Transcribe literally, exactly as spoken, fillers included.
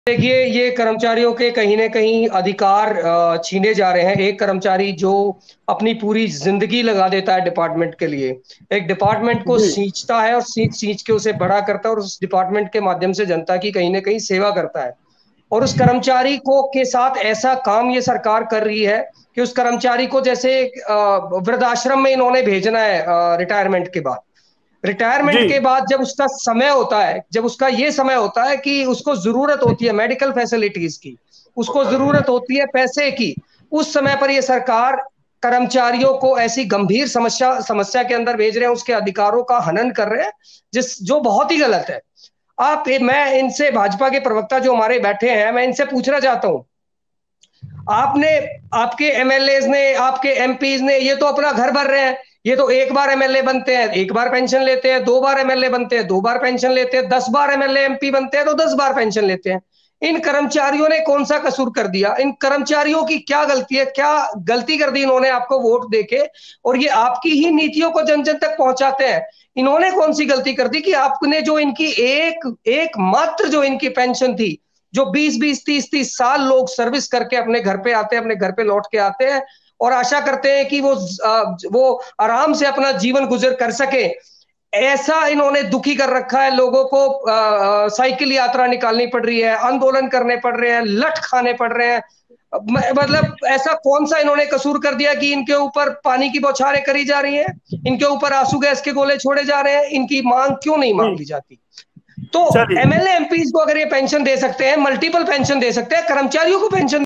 देखिए, ये कर्मचारियों के कहीं न कहीं अधिकार अ, छीने जा रहे हैं। एक कर्मचारी जो अपनी पूरी ज़िंदगी लगा देता है डिपार्टमेंट के लिए, एक डिपार्टमेंट को जी। सींचता है और सींच-सींच के उसे बड़ा करता है और उस डिपार्टमेंट के माध्यम से जनता की कहीं न कहीं सेवा करता है। और उस कर्मचारी को के साथ ऐसा काम ये सरकार कर रही है कि उस कर्मचारी को जैसे अ, वृद्धाश्रम में इन्होंने भेजना है अ, रिटायरमेंट के बाद। रिटायरमेंट के जी। बाद जब उसका समय होता है जब उसका ये समय होता है कि उसको ज़रूरत होती है मेडिकल फैसिलिटीज़ की, उसको ज़रूरत होती है पैसे की, उस समय पर ये सरकार कर्मचारियों को ऐसी गंभीर समस्या समस्या के अंदर भेज रहे हैं, उसके अधिकारों का हनन कर रहे हैं, जिस जो बहुत ही गलत है। आप ए मैं इनसे भाजपा के प्रवक्ता जो हमारे बैठे हैं, मैं इनसे पूछना चाहता हूँ आपने आपके एमएलएज़ ने, आपके एमपीज़ ने ये तो अपना घर भर रहे हैं। ये तो एक बार एमएलए बनते हैं, एक बार पेंशन लेते हैं, दो बार एमएलए बनते हैं, दो बार पेंशन लेते हैं, दस बार एमएलए, एमपी बनते हैं तो दस बार पेंशन लेते हैं। इन कर्मचारियों ने कौन-सा कसूर कर दिया? इन कर्मचारियों की क्या गलती है? क्या गलती कर दी इन्होंने आपको वोट देके और ये आपकी ही नीतियों को जन-जन तक पहुँचाते हैं। इन्होंने कौन-सी गलती कर दी कि आपने जो इनकी एक एकमात्र जो इनकी पेंशन थी, जो बीस बीस, तीस तीस साल लोग सर्विस करके अपने घर पे आते हैं, अपने घर पे लौट के आते हैं और आशा करते हैं कि वो ज़ अ, वो आराम से अपना जीवन गुज़र कर सकें। ऐसा इन्होंने दुखी कर रखा है लोगों को अ अ, साइकिल यात्रा निकालनी पड़ रही है, आंदोलन करने पड़ रहे हैं, लठ खाने पड़ रहे हैं। अ, म मतलब ऐसा कौन-सा इन्होंने कसूर कर दिया कि इनके ऊपर पानी की बौछारें करी जा रही हैं? इनके ऊपर आँसू गैस के गोले छोड़े जा रहे हैं? इनकी माँग क्यों नहीं मान जी। ली जाती? तो चलिए। एमएलए, एमपीज़ को अगर ये पेंशन दे सकते हैं, मल्टीपल पेंशन दे सकते हैं, कर्मचारियों को पेंशन